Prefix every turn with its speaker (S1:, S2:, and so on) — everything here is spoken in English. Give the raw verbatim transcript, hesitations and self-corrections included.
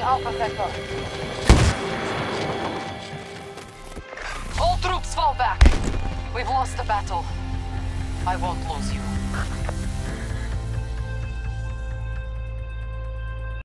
S1: Alpha sector. All troops fall back. We've lost the battle. I won't lose you.